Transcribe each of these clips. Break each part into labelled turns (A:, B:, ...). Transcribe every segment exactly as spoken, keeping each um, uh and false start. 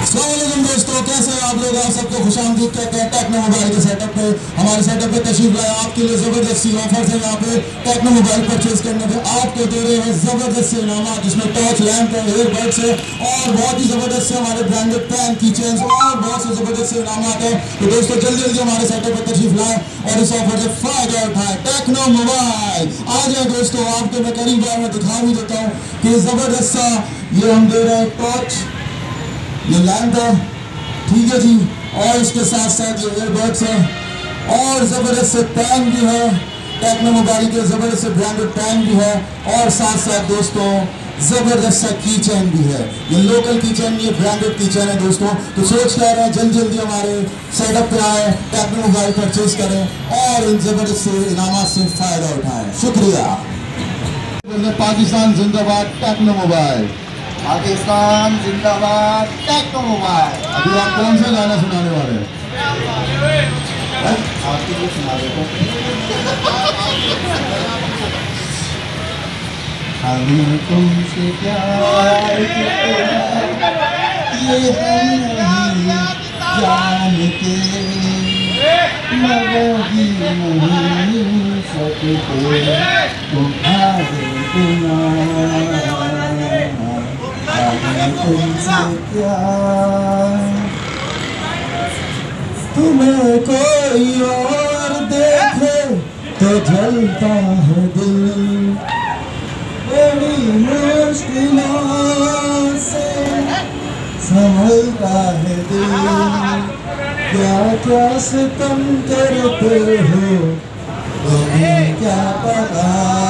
A: अस्सलामुअलैकुम दोस्तों, कैसे हैं आप लोग। आप सबको खुशामदीद कहते हैं टेक्नो मोबाइल के सेटअप पे। हमारे सेटअप पे तशरीफ लाए, आपके लिए जबरदस्त सी ऑफर्स है। यहाँ पे टेक्नो मोबाइल परचेज करने पे आपको दे रहे हैं जबरदस्त से इनाम, जिसमें टॉर्च लैंप है, एयरबड्स है और बहुत ही जबरदस्त से हमारे ब्रांडेड पैन की चेन्स और बहुत से जबरदस्त से इनाम है। तो दोस्तों जल्दी जल्दी हमारे सेटअप पे तशरीफ लाए और इस ऑफर से फायदा उठाए। टेक्नो मोबाइल आ जाए दोस्तों, आपको मैं करीब बार में दिखा भी देता हूँ कि जबरदस्त सा ये हम दे रहे हैं टॉर्च, ये लैंप है, ठीक है जी, और इसके साथ साथ ये एयरबड्स है और जबरदस्त से पैन भी है। टेक्नो मोबाइल के जबरदस्त से ब्रांडेड पैन भी है और साथ साथ दोस्तों जबरदस्त सा की चेन भी है। ये लोकल की चेन, ये ब्रांडेड की चेन है दोस्तों। तो सोच कह रहे हैं जल्दी जल्दी हमारे सेटअप पे आए, टेक्नो मोबाइल परचेज करें और इन जबरदस्त से इनाम से फायदा उठाएं। शुक्रिया। पाकिस्तान जिंदाबाद, टेक्नो मोबाइल।
B: पाकिस्तान जिंदाबाद, टेक्नो मोबाइल।
A: अभी आप कौन सा गाना सुनाने वाले हैं?
B: आपके लिए सुना देता हमें तुमसे प्यार ये हम नहीं जानते, मगर भी नहीं सकते तुम्हारे बिना। तुमसे प्यार तुम्हें कोई और देखे तो जलता है दिल, बड़ी मुश्किलों से संभलता है दिल। क्या क्या सितम करते हो तुम्हें क्या पता,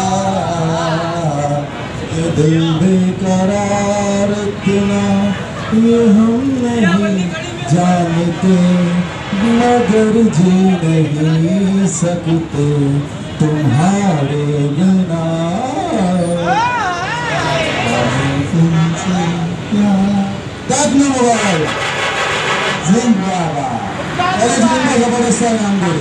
B: ये दिल बेकरार इतना ये हम नहीं जानते, मगर जी नहीं सकते तुम्हारे बिना। तुमसे प्यार, टेक्नो मोबाइल जिंदाबाद। जबरदस्त नाम दे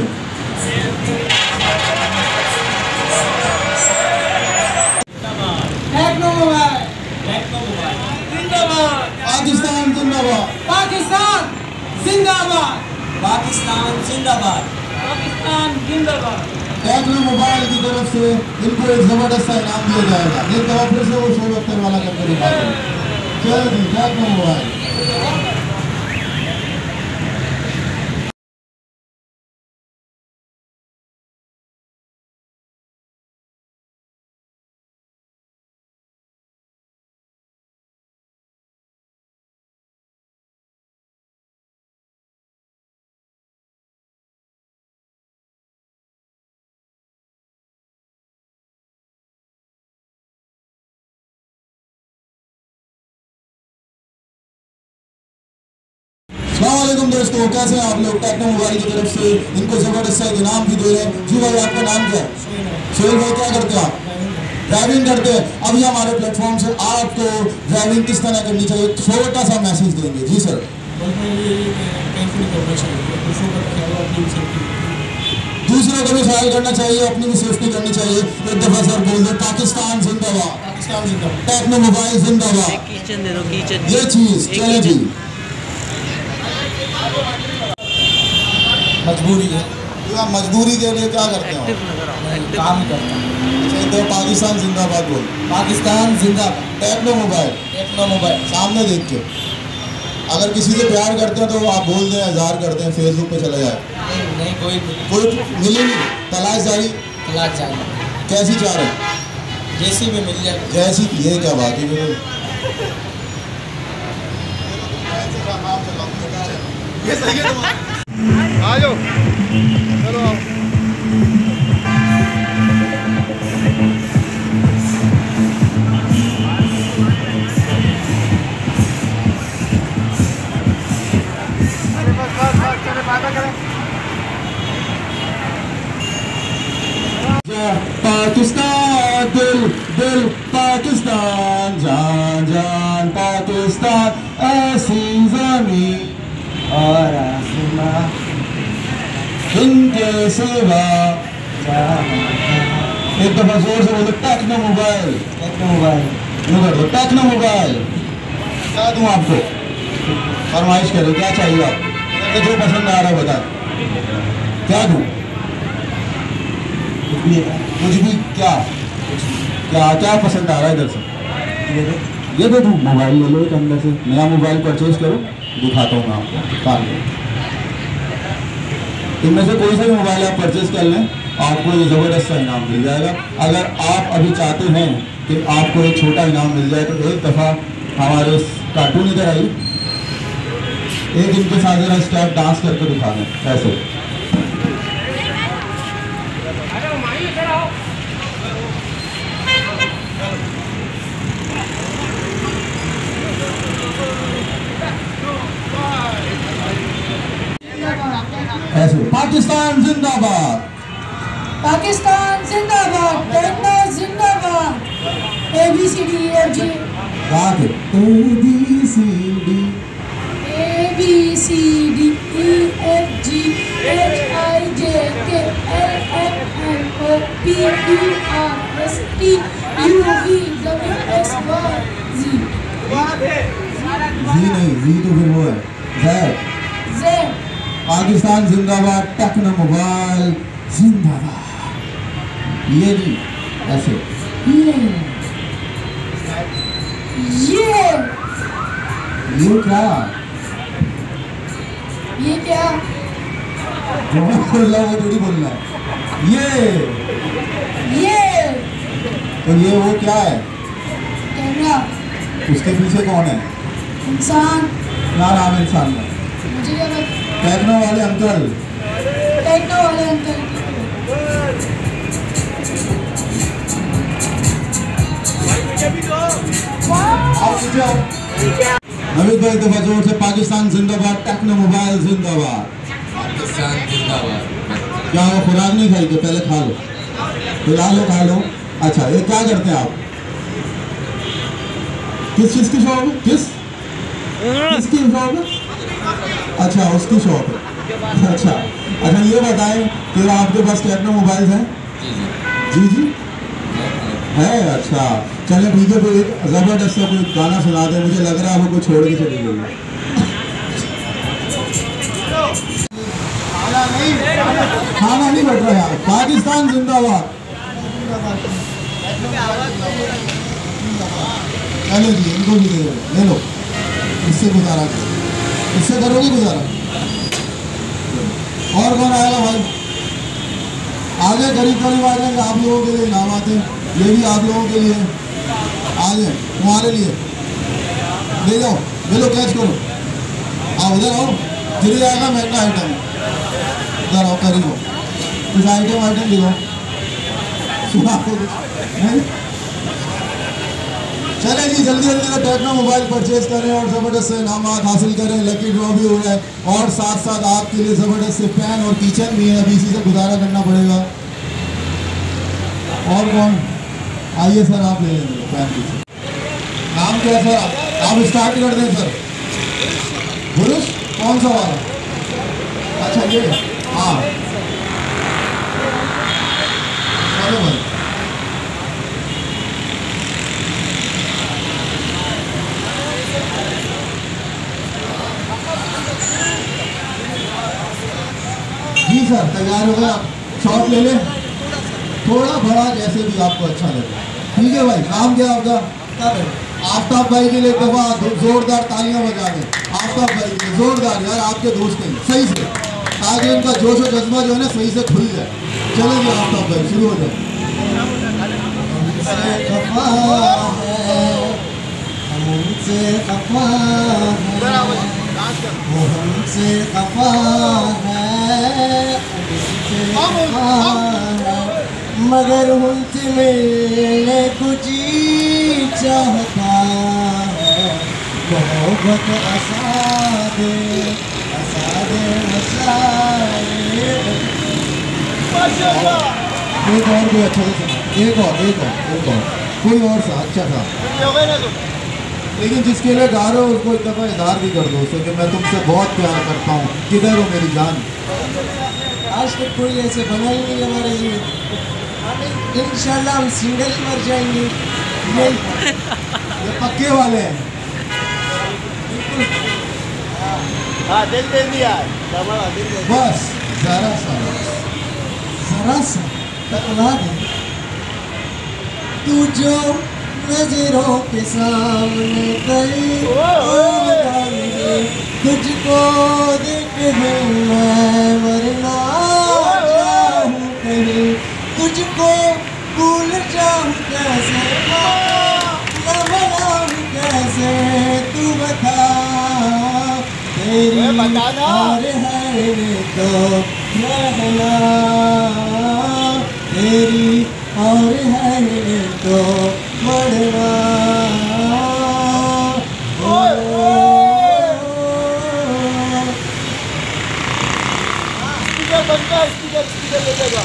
B: टेक्नो मोबाइल, टेक्नो मोबाइल जिंदाबाद। पाकिस्तान जिंदाबाद, पाकिस्तान जिंदाबाद, पाकिस्तान जिंदाबाद, पाकिस्तान जिंदाबाद। टेक्नो मोबाइल की तरफ से इनको एक जबरदस्त इनाम दिया जाएगा। एक दफा फिर से वो शो रखने वाला करके दिखा दें। चलो जी, टेक्नो मोबाइल। अस्सलामुअलैकुम दोस्तों, कैसे हैं आप लोग। टेक्नो मोबाइल की तरफ से इनको जबरदस्त सा इनाम भी दे रहे हैं। जी भाई, आपका नाम क्या है? सोहेल भाई, क्या करते हैं आप? ड्राइविंग करते हैं। अभी हमारे प्लेटफॉर्म से आपको ड्राइविंग किस तरह करनी चाहिए छोटा सा मैसेज देंगे। जी सर। दूसरों को भी ख्याल करना चाहिए, अपनी भी सेफ्टी करनी चाहिए। एक दफा सर बोल दो, पाकिस्तान जिंदाबाद, पाकिस्तान जिंदाबाद, टेक्नो मोबाइल जिंदाबाद। ये चीज चले जी। मजबूरी है,
A: तो आप मजबूरी के लिए क्या करते हो?
B: काम करता हूँ।
A: अच्छा, तो पाकिस्तान जिंदाबाद बोल।
B: पाकिस्तान जिंदाबाद,
A: टेक्नो मोबाइल,
B: टेक्नो मोबाइल।
A: सामने देख के अगर किसी से प्यार करते हैं तो आप बोल दें, इजहार करते हैं, फेसबुक पे चला जाए।
B: नहीं नहीं, कोई
A: कोई मिली नहीं, तलाश जारी,
B: तलाक जाए
A: कैसी चाह रहे हैं?
B: जैसी भी मिल जाए।
A: जैसी, ये क्या बात है बिल्कुल। ये सही है तुम्हारा। आ जाओ, चलो आओ। पाकिस्तान दिल दिल, पाकिस्तान जान जान, पाकिस्तान ऐसी ज़मीन और आसमां इनके सिवा। एक दफा जोर से बोलो, Tecno mobile, Tecno mobile, Tecno mobile. क्या दूं आपको? फरमाइश करो, क्या चाहिए आप? तो जो पसंद आ रहा है बता, क्या दूँ? कुछ भी कुछ भी क्या क्या क्या पसंद आ रहा है इधर से? ये दे ये दे दूँ? मोबाइल ले लो एक अंदर से, नया मोबाइल परचेज करो, दिखाता हूँ मैं आपको। काम इनमें से कोई सा भी मोबाइल आप परचेज कर लें, आपको ये ज़बरदस्त सा इनाम मिल जाएगा। अगर आप अभी चाहते हैं कि आपको एक छोटा इनाम मिल जाए, तो एक दफ़ा हमारे कार्टून इधर आई, एक इनके साथ जरा स्टेप डांस करके दिखा दें ऐसे। ऐसे पाकिस्तान जिंदाबाद,
C: पाकिस्तान जिंदाबाद, टेक्नो जिंदाबाद। A B C D F G,
A: A B C D
C: A B C D E F G H I J K L M N O P Q R S T U V W X Y Z.
A: जी नहीं, जी तो फिर वो है Z.
C: Z,
A: Pakistan जिंदाबाद, techno mobile जिंदाबाद। ये नहीं, ऐसे
C: ये ये
A: ये क्या?
C: ये क्या?
A: जो मैं बोल रहा हूँ वो थोड़ी बोलना है। ये
C: ये
A: तो ये वो क्या है?
C: कैमरा।
A: उसके पीछे कौन है?
C: इंसान।
A: क्या नाम है इंसान का?
C: मुझे क्या पता?
A: टेक्नो वाले अंकल।
C: टेक्नो वाले अंकल।
A: आप पीछे आओ। नवीद भाई दफा जोर से पाकिस्तान जिंदाबाद, टेक्नो मोबाइल जिंदाबाद।
B: पाकिस्तान जिंदाबाद।
A: क्या वो खुराक नहीं खाई तो पहले खा लो, खिला लो, खा लो। अच्छा, ये क्या करते हैं आप? किस चीज़ की शॉप है? किस किसकी शॉप है? अच्छा, उसकी शॉप है। अच्छा अच्छा, ये बताएं कि आपके पास टेक्नो मोबाइल है? जी जी है। अच्छा चलिए ठीक है, कोई एक ज़बरदस्त सा कोई गाना सुना दे, मुझे लग रहा है वो कोई छोड़ के चली गई है। खाना नहीं बैठ रहा यार। पाकिस्तान जिंदाबाद। चलो जी, इनको भी दे दो, ले लो, इससे गुजारा करो, इससे करोगे गुजारा। और कौन आएगा भाई? आगे करीब करीब आ जाएंगे आप लोगों के लिए इनाम आते हैं, ये भी आप लोगों के लिए आ जाए, तुम्हारे लिए ले जाओ, ले लो, कैच करो। आओ उधर आओ, गिर जाएगा महंगा आइटम, इधर आओ, करीब हो, कुछ आइटम आइटम दिखाओ, सुना को कुछ नहीं? चले जी, जल्दी जल्दी से टेक्नो मोबाइल परचेज करें और ज़बरदस्त से इनामात हासिल करें। लकी ड्रॉ भी हो रहा है और साथ साथ आपके लिए ज़बरदस्त से पेन और किचन भी है, अभी इसी से गुजारा करना पड़ेगा। और कौन? आइए सर, आप ले लेंगे पेन किचन। नाम क्या है सर? आप स्टार्ट कर दें सर। पुरुष कौन सा वाला? अच्छा ये, हाँ चलो भाई। जी सर, तैयार हो गए आप? शॉट ले लें, थोड़ा बड़ा जैसे भी आपको अच्छा लगे। ठीक है भाई, नाम क्या आपका? आफ्ताब भाई के लिए एक दफ़ा जोरदार तालियां बजा दें। आफ्ताब भाई के जोरदार, यार आपके दोस्त हैं, सही से, ताकि उनका जोश और जज्बा जो है ना सही से खुल जाए। चलो जी आफ्ताब भाई, शुरू हो जाए। हमसे खफा है, हमसे खफा है, वो हमसे खफा है, मगर उनसे मिलने कुछ चाहता है। मोहब्बत असादे असादे असादे। एक और कोई अच्छा सा, एक और एक और एक और कोई और सा अच्छा सा, लेकिन जिसके लिए गा रहे हो उसको एक दफ़ा इज़हार भी कर दो उससे कि मैं तुमसे बहुत प्यार करता हूँ, किधर हो मेरी जान।
C: आज तक कोई ऐसे बना ही नहीं हमारे लिए। इंशाल्लाह हम सिंगल ही मर जाएंगे। ये
A: ये पक्के वाले हैं।
B: हाँ दिल दे दिया कमला दिल दे दिया।
A: बस जरा सा जरा सा टकरा दे
D: तू जो नजरों के सामने गई तुझको देख मैं मरना चाहूँ कहीं तुझको भूल जाऊँ कैसे न भुलाऊँ कैसे तू बता तेरी और है तो रहना तेरी और है तो मरना
B: स्पीकर स्पीकर स्पीकर ले जाएगा।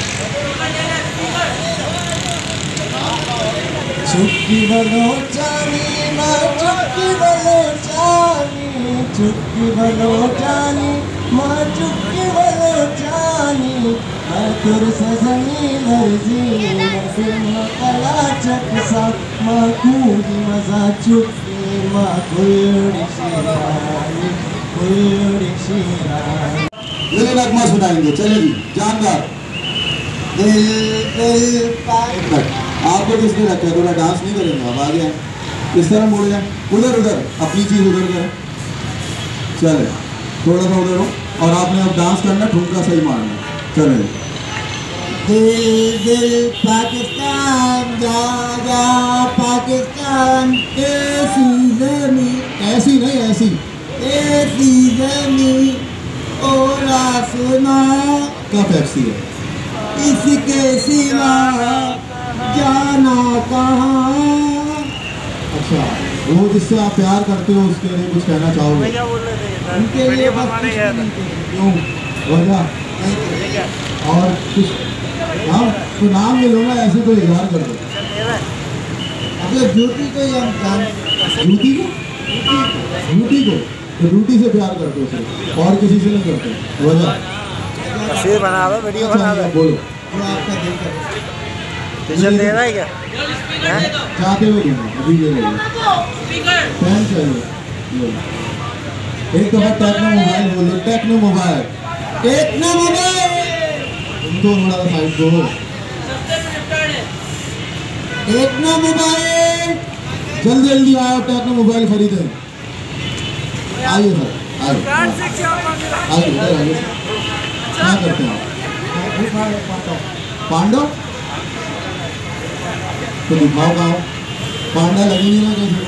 D: चुटकी बलोचानी मैं चुटकी बलोचानी चुटकी बलोचानी मैं चुटकी बलोचानी मैं तुर सजनी लर्जी मैं कला चकसा मैं कूदी मजा चुटकी मैं कुड़ी शिरानी कुड़ी शिरानी
A: ये नगमा सुनाएंगे। चलिए जी जानदार।
D: दिल दिल पाए
A: आपको किसने रखा है? थोड़ा डांस नहीं करेंगे अब आगे इस तरह मुड़ जाए उधर उधर अपनी चीज उधर करें। चले थोड़ा सा उधर हो और आपने अब डांस करना ठुमका सही मारना। चले
D: दिल दिल पाकिस्तान जा जा पाकिस्तान ऐसी जमी
A: ऐसी नहीं ऐसी
D: ऐसी जमी ओला सुना
A: का पेप्सी है।
D: इसके सिवा जाना कहाँ।
A: अच्छा वो जिससे आप प्यार करते हो उसके लिए कुछ कहना चाहोगे?
D: उनके लिए बस कुछ नहीं।
A: क्यों वजह और कुछ? हाँ तो नाम ले लो ना, ऐसे तो इजहार कर दो।
D: अगर ड्यूटी को ही हम जान
A: ड्यूटी को ड्यूटी को तो ड्यूटी से प्यार करते हो सिर्फ और किसी से नहीं करते। वजह
B: तस्वीर बना रहा वीडियो बना रहा
A: बोलो
D: जो आपका दिल करे।
B: टीचर दे रहा है क्या?
A: चाहते हो तुम अभी ले लो फैन चाहिए। एक दफा टेक्नो मोबाइल बोलो। टेक्नो मोबाइल
D: टेक्नो मोबाइल
A: दो थोड़ा सा साइड दो।
D: टेक्नो मोबाइल
A: जल्दी जल्दी आओ टेक्नो मोबाइल खरीदें। आइए सर आइए आइए इधर आइए। क्या करते हैं आप? पांडव तो दिखाओ गाओ पांडा लगेंगे ना कैसे?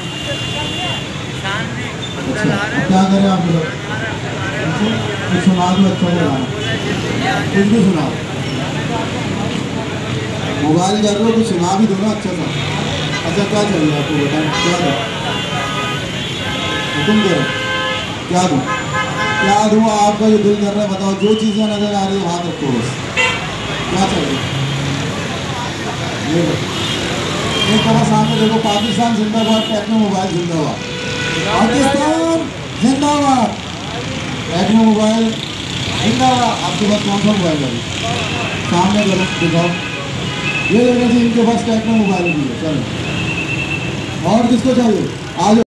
A: अच्छा अब क्या करें आप लोग? कुछ सुना दो अच्छा लगा कुछ भी सुनाओ। मोबाइल कर रहे हो कुछ सुना भी दो ना अच्छा सा। अच्छा क्या चाहिए आपको बताएं क्या दो? हुक्म करो क्या दूँ क्या दूँ? आपका जो दिल कर रहा है बताओ। जो चीज़ें नजर आ रही है हाथ रखो बस। क्या चाहिए? ये एक तरह सामने देखो पाकिस्तान जिंदाबाद टेक्नो मोबाइल जिंदाबाद। पाकिस्तान जिंदाबाद टेक्नो मोबाइल जिंदाबाद। आपके पास कौन सा मोबाइल है? सामने करो दिखाओ। ये देखो जी इनके पास टेक्नो मोबाइल भी है। चलो और किसको चाहिए? आज